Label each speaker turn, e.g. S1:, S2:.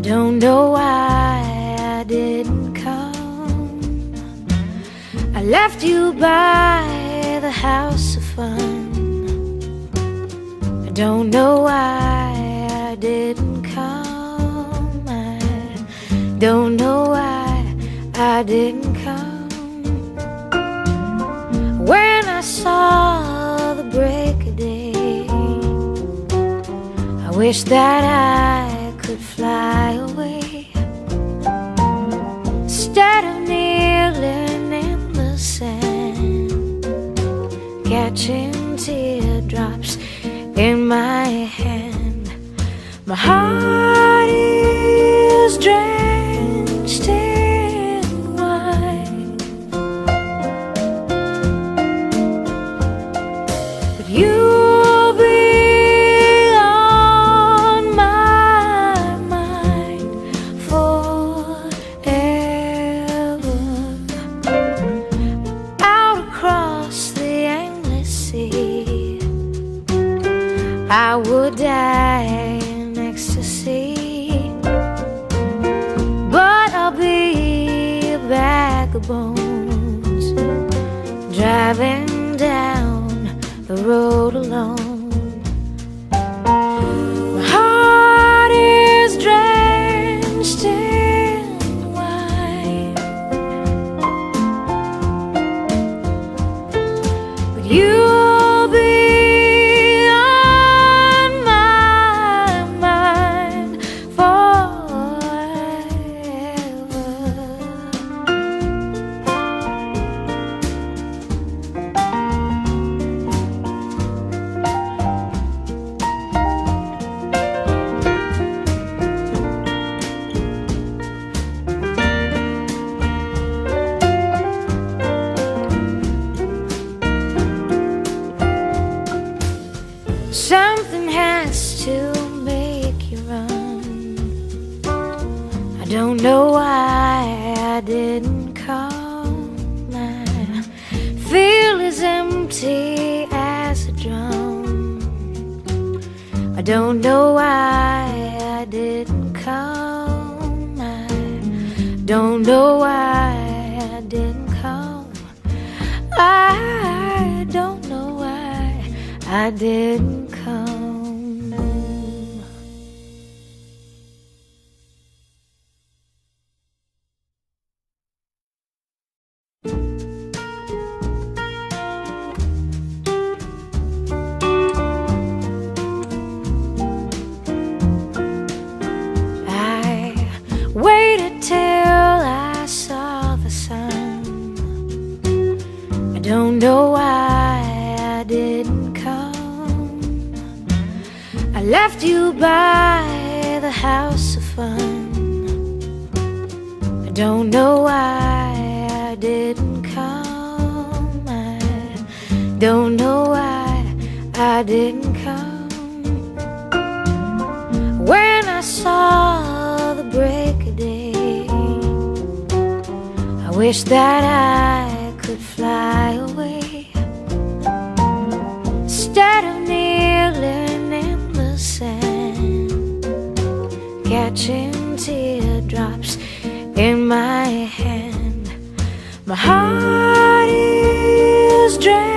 S1: don't know why I didn't come. I left you by the house of fun. I don't know why I didn't come. I don't know why I didn't come. When I saw the break of day, I wish that I could fly away, instead of kneeling in the sand, catching teardrops in my hand. My heart is drenched in wine, but you'll be on my mind forever. Out across the endless sea, I would die in ecstasy, but I'll be a bag of bones, driving down the road alone. My heart is drenched in wine, but you'll be on my mind forever. Something has to make you run. I don't know why I didn't come. I feel as empty as a drum. I don't know why I didn't come. I don't know why I didn't come. I don't know why I didn't come. I waited till I saw the sun. I don't know why I didn't come. I left you by the house of fun. I don't know why I didn't come. I don't know why I didn't come. When I saw the break of day, I wish that I could fly away, instead of kneeling in the sand, catching teardrops in my hand. My heart is drenched